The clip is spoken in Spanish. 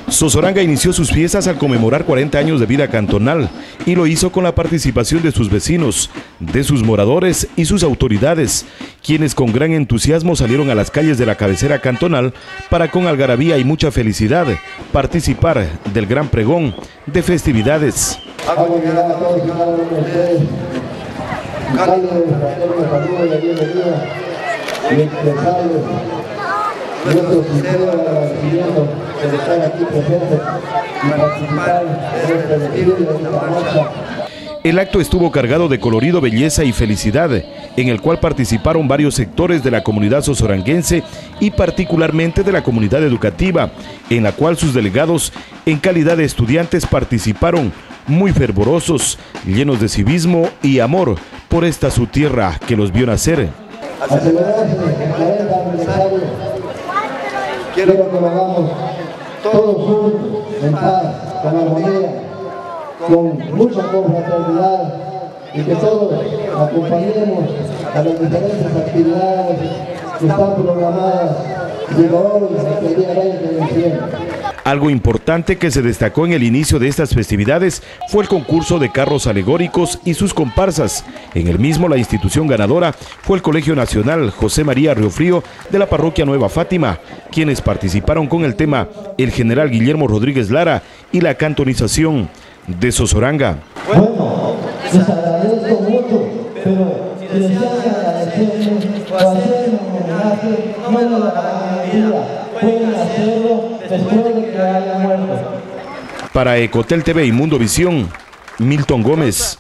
Sozoranga inició sus fiestas al conmemorar 40 años de vida cantonal y lo hizo con la participación de sus vecinos, de sus moradores y sus autoridades, quienes con gran entusiasmo salieron a las calles de la cabecera cantonal para con algarabía y mucha felicidad participar del gran pregón de festividades. Nuestro sincero agradecimiento por estar aquí presentes y participar de este desfile de esta marcha. El acto estuvo cargado de colorido, belleza y felicidad, en el cual participaron varios sectores de la comunidad sozoranguense y particularmente de la comunidad educativa, en la cual sus delegados, en calidad de estudiantes, participaron muy fervorosos, llenos de civismo y amor por esta su tierra que los vio nacer. A celebrarse el 40 aniversario, quiero que lo hagamos todos juntos, en paz, con armonía, con mucha confraternidad y que todos acompañemos a las diferentes actividades que están programadas desde hoy hasta el día 20 de diciembre. Algo importante que se destacó en el inicio de estas festividades fue el concurso de carros alegóricos y sus comparsas. En el mismo, la institución ganadora fue el Colegio Nacional José María Riofrío de la parroquia Nueva Fátima, quienes participaron con el tema El General Guillermo Rodríguez Lara y la cantonización de Sozoranga. Bueno, les agradezco mucho, pero si desean agradecerme o hacerme un homenaje, no me lo harán en mi vida. Pueden hacerlo después de que haya muerto. Para Ecotel TV y Mundo Visión, Milton Gómez.